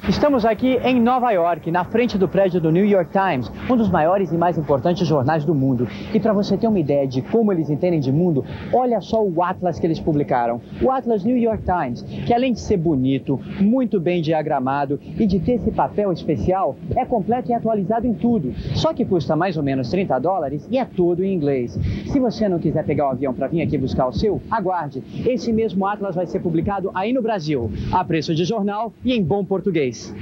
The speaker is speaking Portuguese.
Estamos aqui em Nova York, na frente do prédio do New York Times, um dos maiores e mais importantes jornais do mundo. E para você ter uma ideia de como eles entendem de mundo, olha só o Atlas que eles publicaram. O Atlas New York Times, que além de ser bonito, muito bem diagramado e de ter esse papel especial, é completo e atualizado em tudo. Só que custa mais ou menos $30 e é todo em inglês. Se você não quiser pegar o avião para vir aqui buscar o seu, aguarde. Esse mesmo Atlas vai ser publicado aí no Brasil, a preço de jornal e em bom português.